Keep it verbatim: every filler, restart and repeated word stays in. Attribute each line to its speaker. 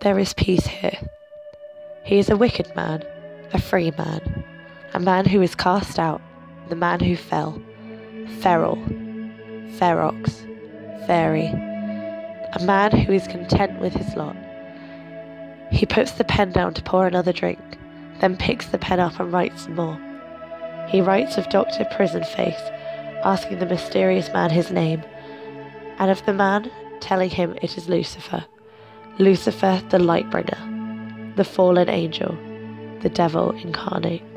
Speaker 1: there is peace here. He is a wicked man, a free man, a man who is cast out, the man who fell, feral, ferox, fairy, a man who is content with his lot. He puts the pen down to pour another drink, then picks the pen up and writes some more. He writes of Doctor Prisonface, asking the mysterious man his name, and of the man telling him it is Lucifer, Lucifer the Lightbringer, the fallen angel, the devil incarnate.